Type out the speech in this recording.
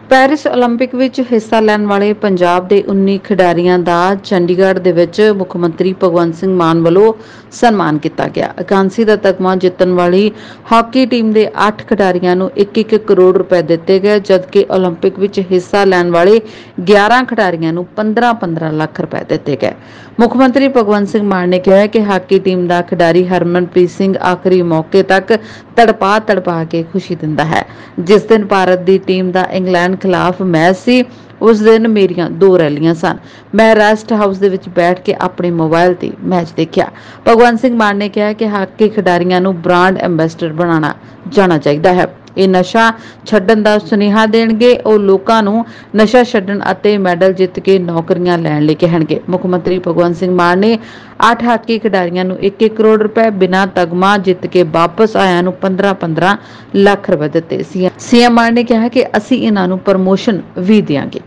Paris Olympic ਵਿੱਚ ਹਿੱਸਾ ਲੈਣ ਵਾਲੇ ਪੰਜਾਬ ਦੇ 19 ਖਿਡਾਰੀਆਂ ਦਾ ਚੰਡੀਗੜ੍ਹ ਦੇ ਵਿੱਚ ਮੁੱਖ ਮੰਤਰੀ ਭਗਵੰਤ ਸਿੰਘ ਮਾਨ ਵੱਲੋਂ ਸਨਮਾਨ ਕੀਤਾ ਗਿਆ। ਕਾਂਸੀ ਦਾ ਤਗਮਾ ਜਿੱਤਣ ਵਾਲੀ ਹਾਕੀ ਟੀਮ ਦੇ 8 ਖਿਡਾਰੀਆਂ ਨੂੰ 1-1 ਕਰੋੜ ਰੁਪਏ ਦਿੱਤੇ ਗਏ, ਜਦਕਿ ਓਲੰਪਿਕ ਵਿੱਚ ਹਿੱਸਾ ਲੈਣ ਵਾਲੇ 11 ਖਿਡਾਰੀਆਂ ਨੂੰ 15-15 ਲੱਖ ਰੁਪਏ ਦਿੱਤੇ ਗਏ। ਮੁੱਖ ਮੰਤਰੀ ਭਗਵੰਤ ਸਿੰਘ ਮਾਨ ਨੇ ਕਿਹਾ ਕਿ ਹਾਕੀ ਟੀਮ ਦਾ ਖਿਡਾਰੀ ਹਰਮਨਪ੍ਰੀਤ ਸਿੰਘ ਆਖਰੀ ਮੌਕੇ ਤੱਕ ਤੜਪਾ ਕੇ ਖੁਸ਼ੀ ਦਿੰਦਾ ਹੈ। ਜਿਸ ਦਿਨ ਭਾਰਤ ਦੀ ਟੀਮ ਦਾ ਇੰਗਲੈਂਡ ਖਿਲਾਫ ਮੈਚ ਸੀ, ਉਸ ਦਿਨ ਮੇਰੀਆਂ 2 ਰੈਲੀਆਂ ਸਨ। ਮੈਂ ਰੈਸਟ ਹਾਊਸ ਦੇ ਵਿੱਚ ਬੈਠ ਕੇ ਆਪਣੇ ਮੋਬਾਈਲ ਤੇ ਮੈਚ ਦੇਖਿਆ। ਭਗਵੰਤ ਸਿੰਘ ਮਾਨ ਨੇ ਕਿਹਾ ਕਿ ਹਾਕੀ ਖਿਡਾਰੀਆਂ ਨੂੰ ਬ੍ਰਾਂਡ ਐਂਬੈਸਡਰ ਬਣਾਉਣਾ ਜਾਣਾ ਚਾਹੀਦਾ ਹੈ। ਇਹ ਨਸ਼ਾ ਛੱਡਣ ਦਾ ਸੁਨੇਹਾ ਦੇਣਗੇ। ਉਹ ਲੋਕਾਂ ਨੂੰ ਨਸ਼ਾ ਛੱਡਣ ਅਤੇ ਮੈਡਲ ਜਿੱਤ ਕੇ ਨੌਕਰੀਆਂ ਲੈਣ ਲਈ ਕਹਿਣਗੇ। ਮੁੱਖ ਮੰਤਰੀ ਭਗਵੰਤ ਸਿੰਘ ਮਾਨ ਨੇ 8 ਹਾਕੀ ਖਿਡਾਰੀਆਂ ਨੂੰ 1-1 ਕਰੋੜ ਰੁਪਏ, ਬਿਨਾਂ ਤਗਮਾ ਜਿੱਤ ਕੇ ਵਾਪਸ ਆਇਆਂ ਨੂੰ 15-15 ਲੱਖ ਰੁਪਏ ਦਿੱਤੇ। ਸੀਐਮ ਮਾਨ ਨੇ ਕਿਹਾ ਕਿ ਅਸੀਂ ਇਹਨਾਂ ਨੂੰ ਪ੍ਰਮੋਸ਼ਨ ਵੀ ਦੇਵਾਂਗੇ।